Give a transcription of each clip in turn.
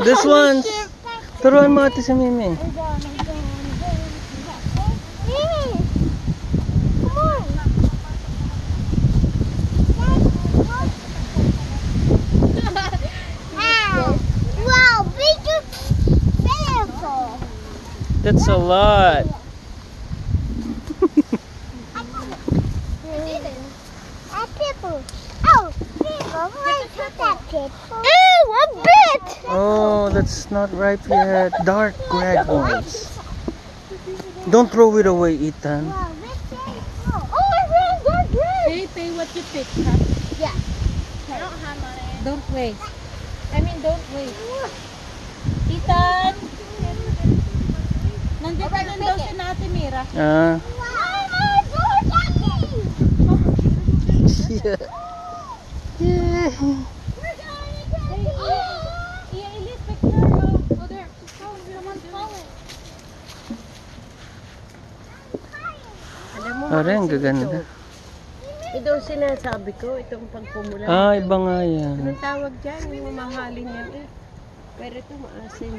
This one's... Turuan mo ate si Mimi. Wow, big vehicle. That's a lot. Ew, a bit! Oh, that's not ripe yet. Dark red ones. Don't throw it away, Ethan. Oh, dark red! Pay what you pick, huh? Yeah. I don't have money. Don't waste. I mean, don't waste. Ethan! Nandito din daw si Ate Mira. Ah. Yeah. Yeah. Parang ang gaganda. Ito ang sinasabi ko, itong pagpumula. Ah, iba nga yan. Anong tawag dyan? Yung mamahalin yan eh. Pero ito maasim.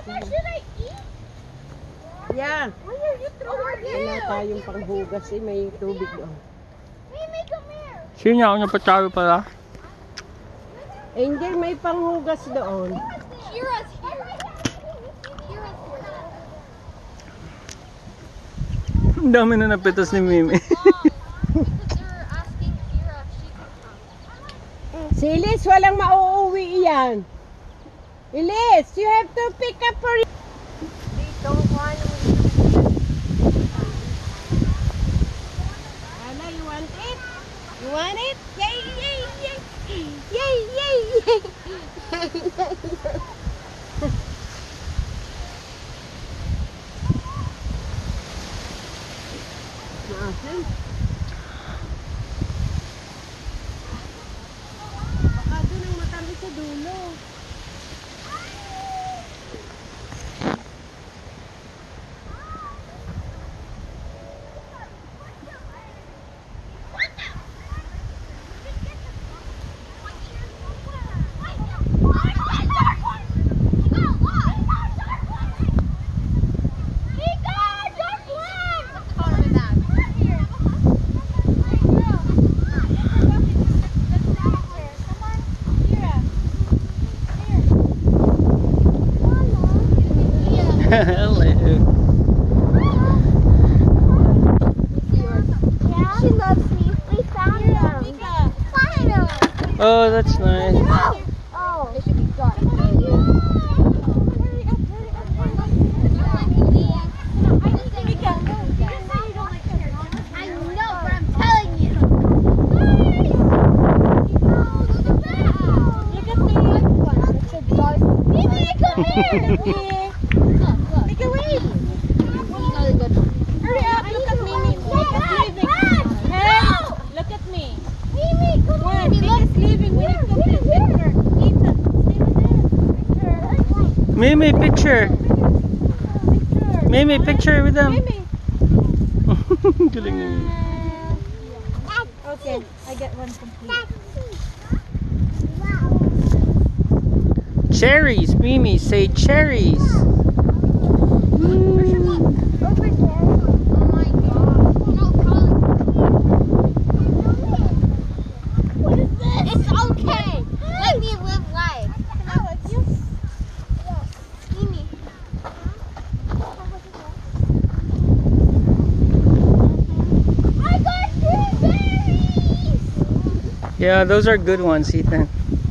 Yeah. Wala tayong panghugas eh. May tubig doon. Sino ako niya patsawi pala? Angel, may panghugas doon. Ang dami na napitas ni Mimi. Si Elise, walang mauuwi yan. Elise, you have to pick up for... Ana, you want it? You want it? Yay, yay, yay! Yay, yay, yay! Maasim. Baka doon ang matamis sa dulo. Hello. Yeah, she loves me. We found them. Find them. Oh, that's nice. Oh, they should be gone. I know, but I'm telling you. Look at me. Come here. Make a way. Hurry up, look at Mimi. Hey, look at me. Mimi, come One, here. Mimi's leaving. We need to take picture. Ethan, stay with them. Mimi, picture. Picture. Mimi, picture with them. Mimi. Galing ni Mimi. Okay, I get one complete. Cherries, Mimi, say cherries. Over there. Oh my god. No, what is this? It's okay. Let me live life. No, it's you. Mimi. I got strawberries. Yeah, those are good ones, Ethan.